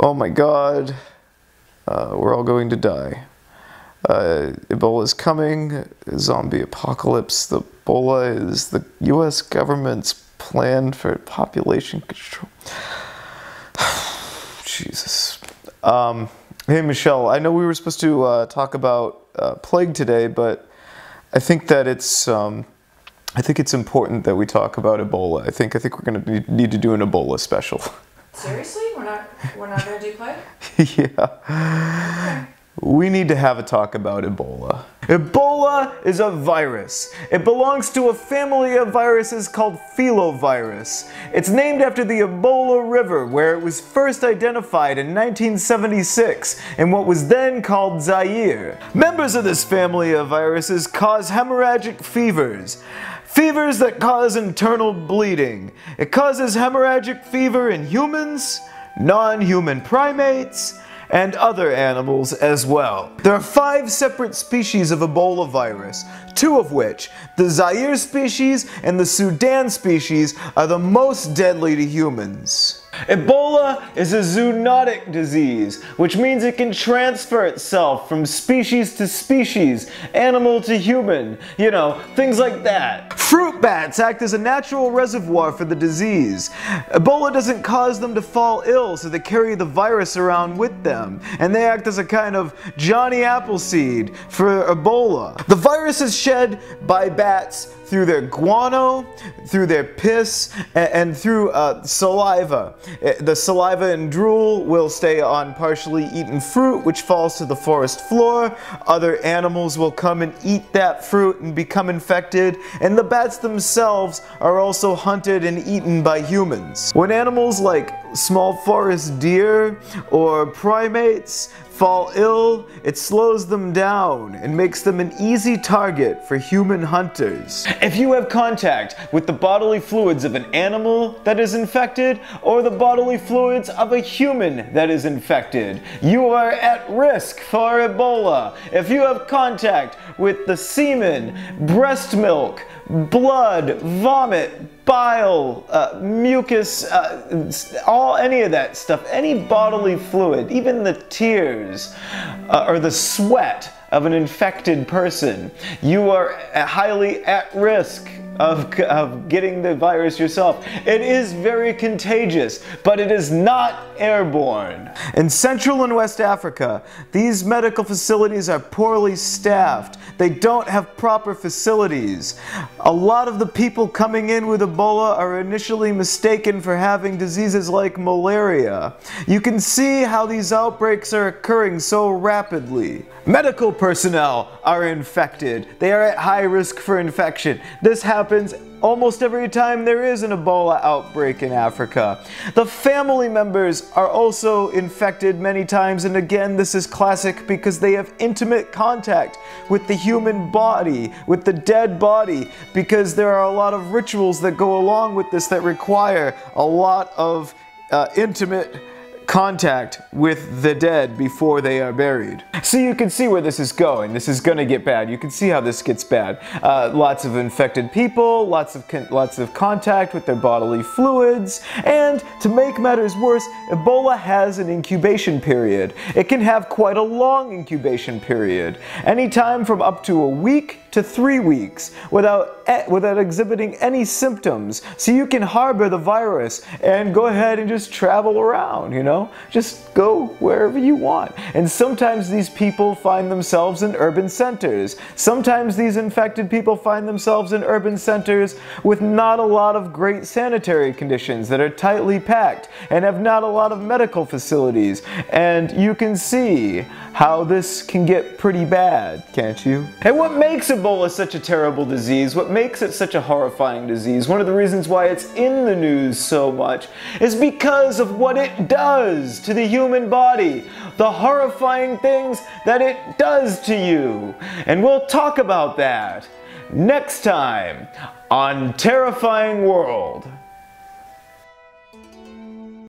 Oh my God, we're all going to die. Ebola is coming, zombie apocalypse. The Ebola is the US government's plan for population control. Jesus. Hey Michelle, I know we were supposed to talk about plague today, but I think that it's important that we talk about Ebola. I think we're gonna need to do an Ebola special. Seriously? We're not gonna do plague? Yeah. Okay. We need to have a talk about Ebola. Ebola is a virus. It belongs to a family of viruses called filovirus. It's named after the Ebola River, where it was first identified in 1976 in what was then called Zaire. Members of this family of viruses cause hemorrhagic fevers. Fevers that cause internal bleeding. It causes hemorrhagic fever in humans, non-human primates, and other animals as well. There are 5 separate species of Ebola virus, 2 of which, the Zaire species and the Sudan species, are the most deadly to humans. Ebola is a zoonotic disease, which means it can transfer itself from species to species, animal to human, you know, things like that. Fruit bats act as a natural reservoir for the disease. Ebola doesn't cause them to fall ill, so they carry the virus around with them, and they act as a kind of Johnny Appleseed for Ebola. The virus is shed by bats through their guano, through their piss, and through saliva. The saliva and drool will stay on partially eaten fruit, which falls to the forest floor. Other animals will come and eat that fruit and become infected, and the bats themselves are also hunted and eaten by humans. When animals like small forest deer or primates fall ill, it slows them down and makes them an easy target for human hunters. If you have contact with the bodily fluids of an animal that is infected or the bodily fluids of a human that is infected, you are at risk for Ebola. If you have contact with the semen, breast milk, blood, vomit, bile, mucus, any of that stuff, any bodily fluid, even the tears or the sweat of an infected person, you are highly at risk of getting the virus yourself. It is very contagious, but it is not airborne. In Central and West Africa, these medical facilities are poorly staffed. They don't have proper facilities. A lot of the people coming in with Ebola are initially mistaken for having diseases like malaria. You can see how these outbreaks are occurring so rapidly. Medical personnel are infected. They are at high risk for infection. This happens almost every time there is an Ebola outbreak in Africa. The family members are also infected many times, and again, this is classic because they have intimate contact with the human body, with the dead body, because there are a lot of rituals that go along with this that require a lot of intimate contact with the dead before they are buried. So you can see where this is going. This is gonna get bad. You can see how this gets bad. Lots of infected people, lots of contact with their bodily fluids, and to make matters worse, Ebola has an incubation period. It can have quite a long incubation period, anytime from up to a week to 3 weeks without exhibiting any symptoms. So you can harbor the virus and go ahead and just travel around, you know? Just go wherever you want. And sometimes these people find themselves in urban centers. Sometimes these infected people find themselves in urban centers with not a lot of great sanitary conditions that are tightly packed and have not a lot of medical facilities. And you can see how this can get pretty bad, can't you? And what makes Ebola such a terrible disease, what makes it such a horrifying disease, one of the reasons why it's in the news so much, is because of what it does to the human body, the horrifying things that it does to you. And we'll talk about that next time on Terrifying World.